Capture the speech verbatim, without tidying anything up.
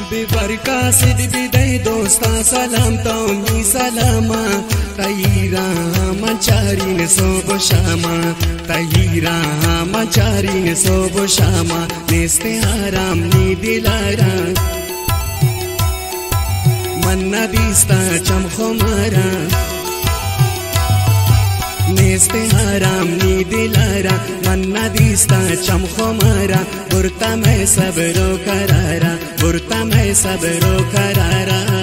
बिबरका सिद बिदय दोस्ता सलाम तौनी सलामा तहीरा मचारीन सोबो शामा तहीरा मचारीन सोबो शामा नेस्ते आराम नी दिलारा मन्ना दिस्ता चमखो मारा नेस्ते आराम नी दिलारा मन्ना दिस्ता चमखो मारा बुरता मैं सबरो करारा बुरता मैं सबरो करारा।